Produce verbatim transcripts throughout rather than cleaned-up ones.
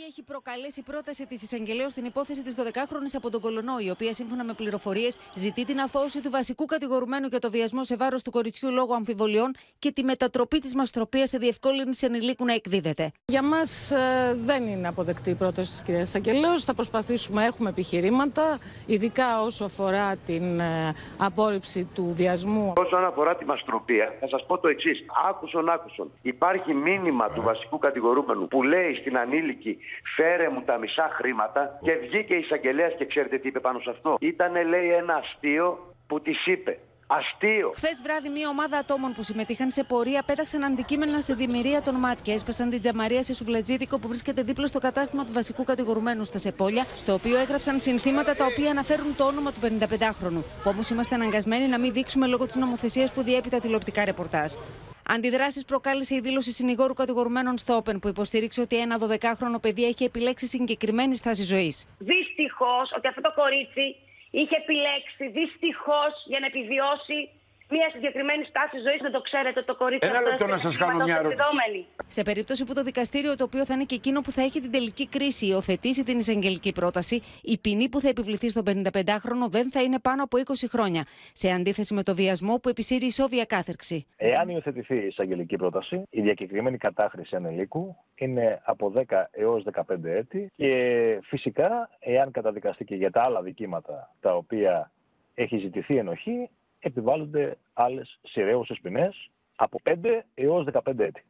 έχει προκαλέσει πρόταση της εισαγγελέως στην υπόθεση της δωδεκάχρονης από τον Κολονό, η οποία σύμφωνα με πληροφορίες ζητεί την αθώωση του βασικού κατηγορουμένου για το βιασμό σε βάρος του κοριτσιού λόγω αμφιβολιών και τη μετατροπή της μαστροπίας σε διευκόλυνση ανηλίκου να εκδίδεται. Για μας ε, δεν είναι αποδεκτή η πρόταση της κυρίας εισαγγελέως. Θα προσπαθήσουμε, έχουμε επιχειρήματα, ειδικά όσο αφορά την ε, απόρριψη του βιασμού. Όσον αφορά τη μαστροπία, θα σας πω το εξής. Άκουσον, άκουσον. Υπάρχει μήνυμα του βασικού κατηγορούμενου που λέει στην ανήλικη φέρε μου τα μισά χρήματα και βγήκε η εισαγγελέας και ξέρετε τι είπε πάνω σε αυτό. Ήτανε, λέει, ένα αστείο που της είπε. Αστείο. Χθες βράδυ, μια ομάδα ατόμων που συμμετείχαν σε πορεία πέταξαν αντικείμενα σε δημιουργία των ΜΑΤ και έσπασαν την τζαμαρία σε σουβλατζίδικο που βρίσκεται δίπλα στο κατάστημα του βασικού κατηγορουμένου στα Σεπόλια, στο οποίο έγραψαν συνθήματα τα οποία αναφέρουν το όνομα του πενηνταπεντάχρονου, που όμως είμαστε αναγκασμένοι να μην δείξουμε λόγω της νομοθεσίας που διέπει τα τηλεοπτικά ρεπορτάζ. Αντιδράσεις προκάλεσε η δήλωση συνηγόρου κατηγορουμένων στο Όπεν, που υποστήριξε ότι ένα δωδεκάχρονο παιδί έχει επιλέξει συγκεκριμένη στάση ζωής. Δυστυχώς ότι αυτό το κορίτσι είχε επιλέξει δυστυχώς για να επιβιώσει μια συγκεκριμένη στάση ζωής. Δεν το ξέρετε το κορίτσι. Ένα λεπτό να σας κάνω μια ερώτηση. Σε περίπτωση που το δικαστήριο, το οποίο θα είναι και εκείνο που θα έχει την τελική κρίση, υιοθετήσει την εισαγγελική πρόταση, η ποινή που θα επιβληθεί στον πενηνταπεντάχρονο δεν θα είναι πάνω από είκοσι χρόνια. Σε αντίθεση με το βιασμό που επισύρει ισόβια κάθερξη. Εάν υιοθετηθεί η εισαγγελική πρόταση, η διακεκριμένη κατάχρηση ανηλίκου είναι από δέκα έως δεκαπέντε έτη και φυσικά, εάν καταδικαστεί και για τα άλλα δικήματα τα οποία έχει ζητηθεί ενοχή, επιβάλλονται άλλες σειραίουσες ποινές από πέντε έως δεκαπέντε έτη.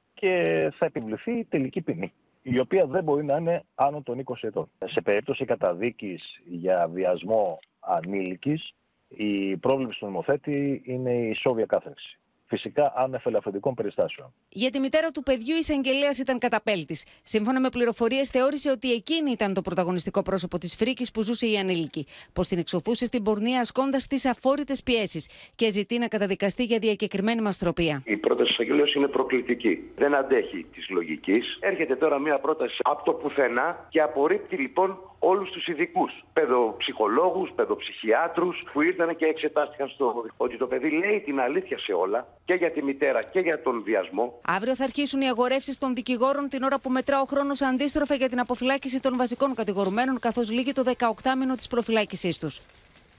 Και θα επιβληθεί τελική ποινή, η οποία δεν μπορεί να είναι άνω των είκοσι ετών. Σε περίπτωση καταδίκης για βιασμό ανήλικης, η πρόβλεψη του νομοθέτη είναι η ισόβια κάθερξη. Φυσικά άνευ ελαφρυντικών περιστάσεων. Για τη μητέρα του παιδιού, η εισαγγελέας ήταν καταπέλτης. Σύμφωνα με πληροφορίες, θεώρησε ότι εκείνη ήταν το πρωταγωνιστικό πρόσωπο της φρίκης που ζούσε η ανήλικη. Πως την εξωθούσε στην πορνεία ασκώντας τις αφόρητες πιέσεις και ζητεί να καταδικαστεί για διακεκριμένη μαστροπία. Η πρόταση της εισαγγελέως είναι προκλητική. Δεν αντέχει της λογικής. Έρχεται τώρα μια πρόταση από το πουθενά και απορρίπτει λοιπόν όλους τους ειδικούς. Παιδοψυχολόγους, παιδοψυχιάτρους που ήρθαν και εξετάστηκαν στο ότι το παιδί λέει την αλήθεια σε όλα. Και για τη μητέρα και για τον βιασμό. Αύριο θα αρχίσουν οι αγορεύσεις των δικηγόρων την ώρα που μετρά ο χρόνος αντίστροφα για την αποφυλάκηση των βασικών κατηγορουμένων, καθώς λύγει το δεκαοκτάμηνο της προφυλάκησής τους.